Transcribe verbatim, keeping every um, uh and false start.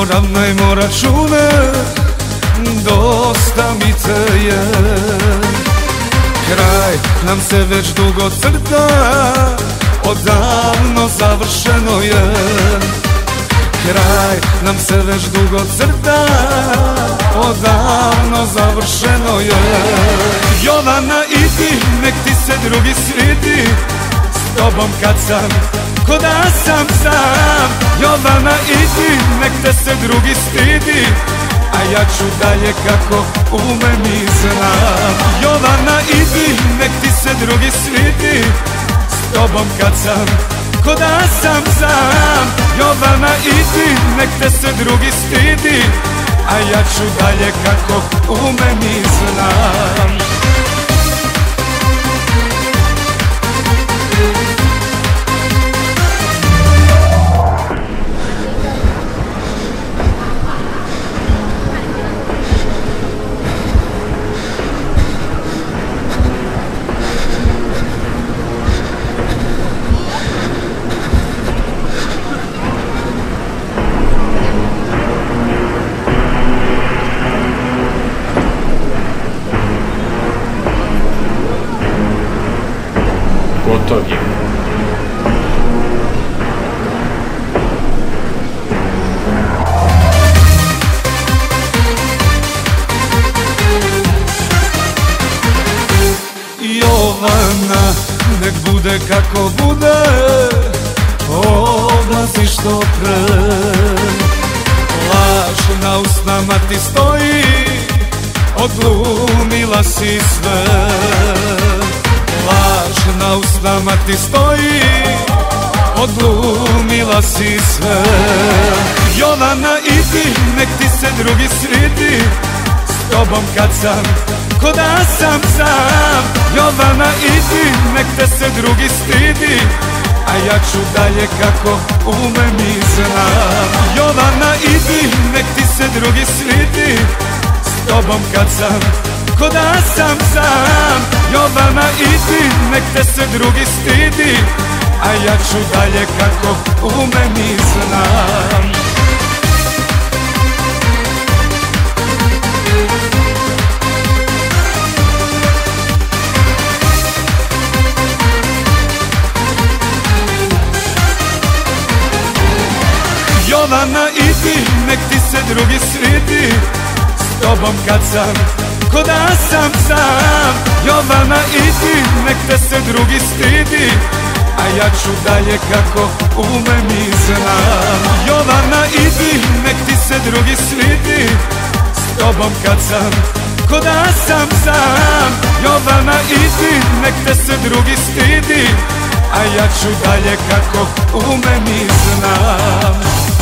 poravnajmo račune, dosta mi te je. Kraj nam se već dugo crta, odavno završeno je. Kraj nam se već dugo crta, odavno završeno je. Jovana, idi, nek ti se drugi svidi, s tobom kad sam, ko da sam sam. Jovana, idi, nek te se drugi stidi, a ja ću dalje kako umem i znam. Jovana, idi, nek ti se drugi svidi, s tobom kad sam, ko da sam sam. Jovana, idi, nek te se drugi stidi, a ja ću dalje kako umem i znam. Gotov je. Jovana, nek bude kako bude, odlazi što pre. Laž na usnama ti stoji, odglumila si sve. Laž na usnama ti stoji, odglumila si sve. Jovana, idi, nek ti se drugi svidi, s tobom kad sam, ko da sam sam. Jovana, idi, nek te se drugi stidi, a ja ću dalje kako umem i znam. Jovana, idi, nek ti se drugi svidi, s tobom kad sam, ko da sam sam. Jovana, idi, nek te se drugi stidi, a ja ću dalje kako umem i znam. Jovana, idi, nek ti se drugi svidi, s tobom kad sam, ko da sam sam. Jovana, idi, nek te se drugi stidi, a ja ću dalje kako umem i znam. Jovana, idi, nek ti se drugi svidi, s tobom kad sam, ko da sam sam. Jovana, idi, nek te se drugi stidi, a ja ću dalje kako umem i znam.